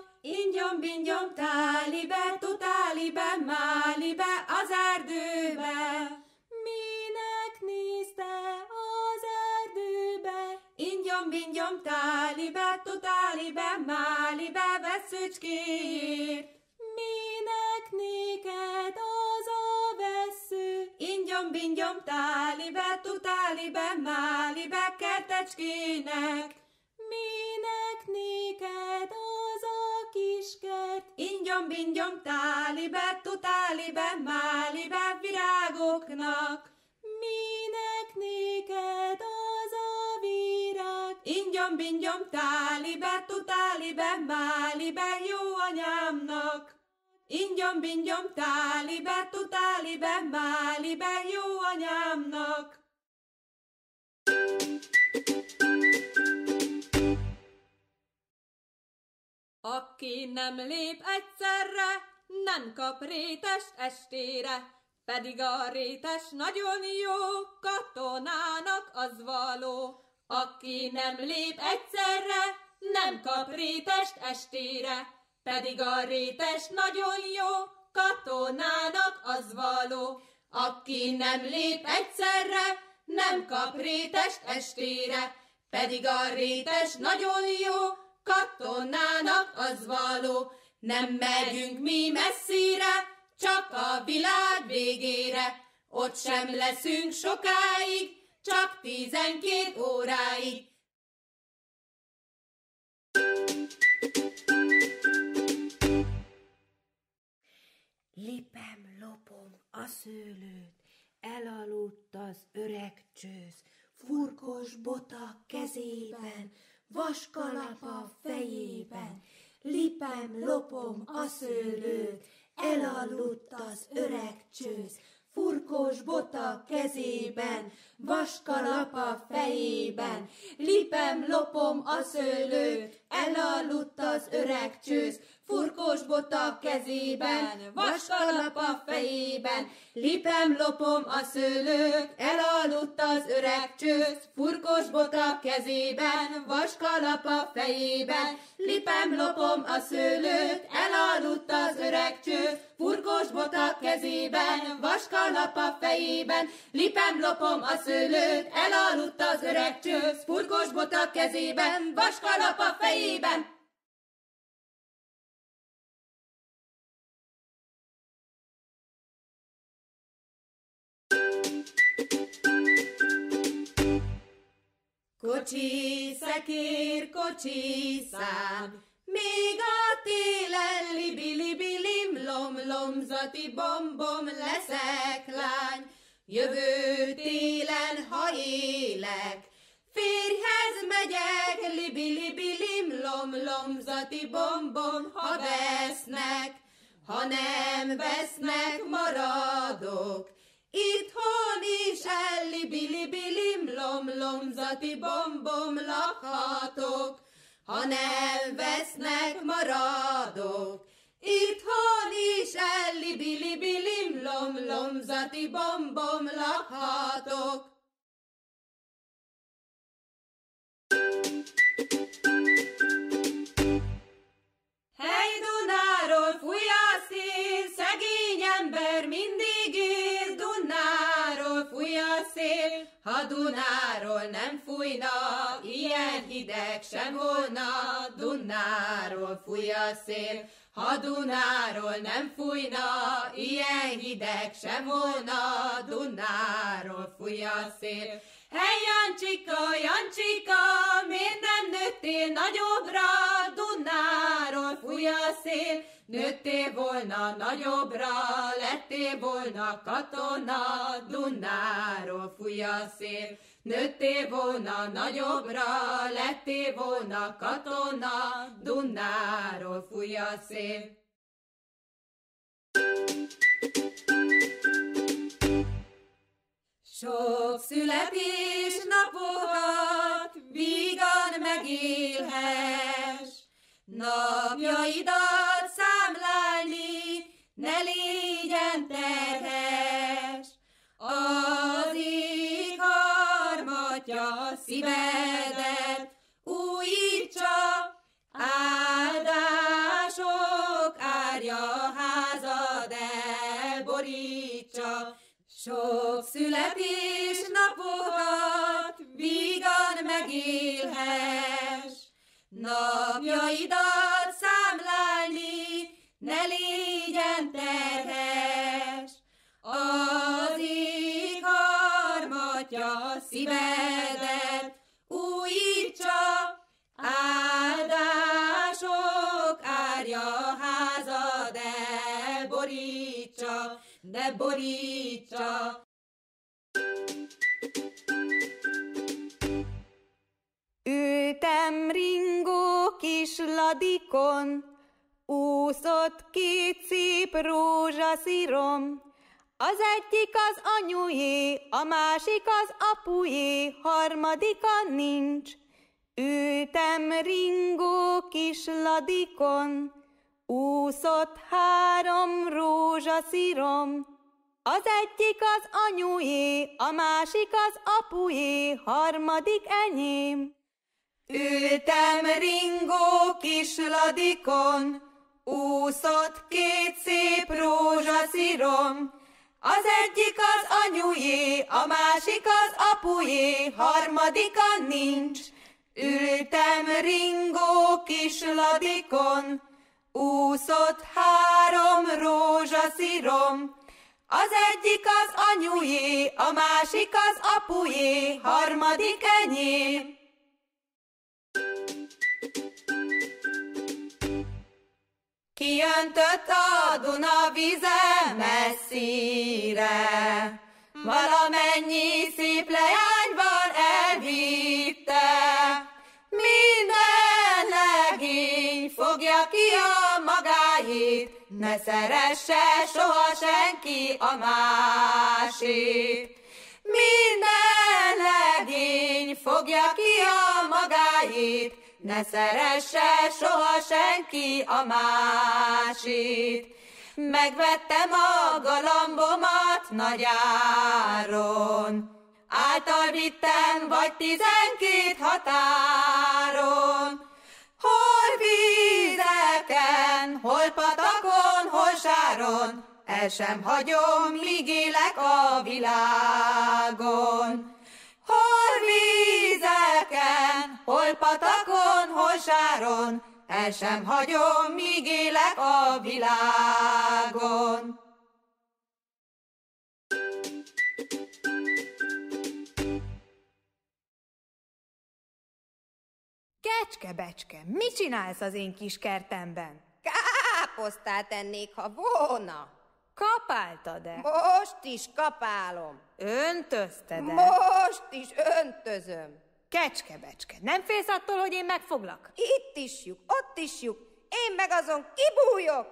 ingyom-bingyom tálibe, tutálibe, málibe, az erdőbe. Minek néz te az erdőbe? Ingyom-bingyom tálibe, tutálibe, málibe, vesszőcskéért. Minek néked az a vessző? Ingyom-bingyom tálibe, tutálibe, málibe, kertecskének. Minek néked az a kiskert? Ingyom-bingyom tálibe, tutálibe, málibe, virágoknak. Minek néked az a virág? Ingyom-bingyom tálibe, tutálibe, málibe, jó anyámnak. Ingyom-bingyom tálibe, tutálibe, málibe, jó anyámnak. Aki nem lép egyszerre, nem kap rétest estére, pedig a rétes nagyon jó, katonának az való. Aki nem lép egyszerre, nem kap rétest estére, pedig a rétes nagyon jó, katonának az való. Aki nem lép egyszerre, nem kap rétest estére, pedig a rétes nagyon jó, katonának az való. Nem megyünk mi messzire, csak a világ végére, ott sem leszünk sokáig, csak 12 óráig. Lipem, lopom a szőlőt, elaludt az öreg csősz, furkos bota kezében, vaskalap a fejében. Lipem, lopom a szőlőt, elaludt az öreg csősz, furkos bota kezében, vaskalap a fejében. Lipem, lopom a szőlőt, elaludt az öreg csősz, furkos bota kezében, vaskalap a fejében. Lipem, lopom a szőlőt, elaludt az öreg csősz, furkos bota kezében, vaskalap a fejében. Lipem, lopom a szőlőt, elaludt az öreg csősz, furkos bota kezében, vaskalap a fejében. Lipem, lopom a szőlőt, elaludt az öreg csősz, furkos bota kezében, vaskalap a fejében. Kocsi, szekér, kocsi, szám, még a télen libi-libi, lim-lom, lomzati bom-bom leszek lány. Jövő télen, ha élek, férjhez megyek, libi-libi, lim-lom, lomzati bom-bom, ha vesznek. Ha nem vesznek, maradok, itthon is libi-libi, lim-lom, lomzati bom-bom lakhatok. Ha nem vesznek, maradok, itthon is libi-libi, lim-lom, lomzati bom-bom lakhatok. Hely Dunáról fúj a szél, szegény ember mindig él. Dunáról fúj a szél, ha Dunáról nem fújna, ilyen hideg sem volna. Dunáról fúj a szél, ha Dunáról nem fújna, ilyen hideg sem volna. Dunáról fúj a szél. Hely Jancsika, Jancsika, miért nem nőttél nagyobbra? Dunáról fúj a szél, nőttél volna nagyobbra, lettél volna katona. Dunáról fúj a szél, nőttél volna nagyobbra, lettél volna katona. Dunáról fúj a szél. Sok születésnapodat vígan megélhess, napjaidat számlálni ne légyen terhes. Az ég harmatja szívedet újítsa, áldás árja, házad elborítsa. Sok születésnapodat vígan megélhess, napjaidat számlálni ne légyen terhes. Az ég harmatja szívedet újítsa, áldások árja, házad elborítsa, de borítsa. Ültem ringó kisladikon, úszott két szép rózsaszírom. Az egyik az anyujé, a másik az apujé, harmadika nincs. Ültem ringó kisladikon, úszott három rózsaszírom. Az egyik az anyujé, a másik az apujé, harmadik enyém. Ültem ringó kisladikon, úszott két szép rózsaszírom. Az egyik az anyujé, a másik az apujé, harmadika nincs. Ültem ringó kisladikon, úszott három rózsaszírom. Az egyik az anyujé, a másik az apujé, harmadik enyém. Kijöntött a Duna vize messzire, valamennyi szép leányval elvitte. Minden legény fogja ki a magáét, ne szeresse soha senki a másét. Minden legény fogja ki a magáét, ne szeresse soha senki a másét. Megvettem a galambomat nagyáron, által vittem vagy 12 határon. Hol vízeken, hol patakon, hol sáron, el sem hagyom, míg élek a világon. Hol vízeken, hol patakon, hol sáron, el sem hagyom, míg élek a világon. Kecske-becske, mit csinálsz az én kis kertemben? Káposztát ennék, ha volna. Kapáltad-e? Most is kapálom. Öntözted-e? Most is öntözöm. Kecske-becske, nem félsz attól, hogy én megfoglak? Itt is lyuk, ott is lyuk, én meg azon kibújok.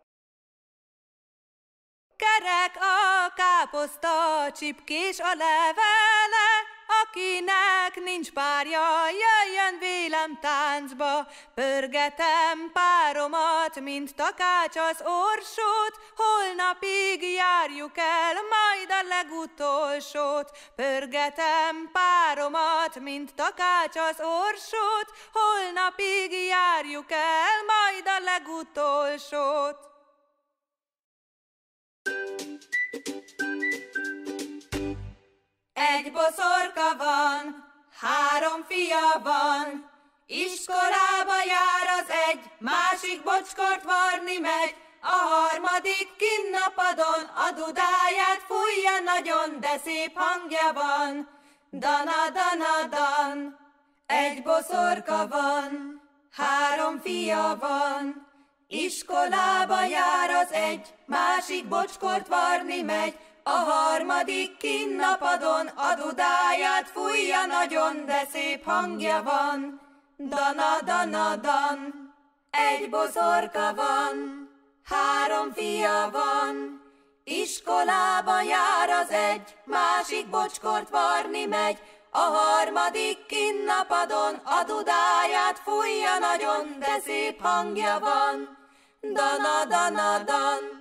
Kerek a káposzta, csipkés a levele, akinek nincs párja, jöjjön vélem táncba. Pörgetem páromat, mint takács az orsót, holnapig járjuk el, majd a legutolsót. Pörgetem páromat, mint takács az orsót, holnapig járjuk el, majd a legutolsót. Egy boszorka van, 3 fia van, iskolába jár az egy, másik bocskort varni megy, a harmadik kinn a padon, a dudáját fújja nagyon, de szép hangja van. Dana-dana-dan. Egy boszorka van, 3 fia van, iskolába jár az egy, másik bocskort varni megy, a harmadik kinn a padon, a dudáját fújja nagyon, de szép hangja van. Dana-dana-dan. Egy boszorka van, 3 fia van, iskolába jár az egy, másik bocskort varni megy, a harmadik kinn a padon, a dudáját fújja nagyon, de szép hangja van. Dana-dana-dan.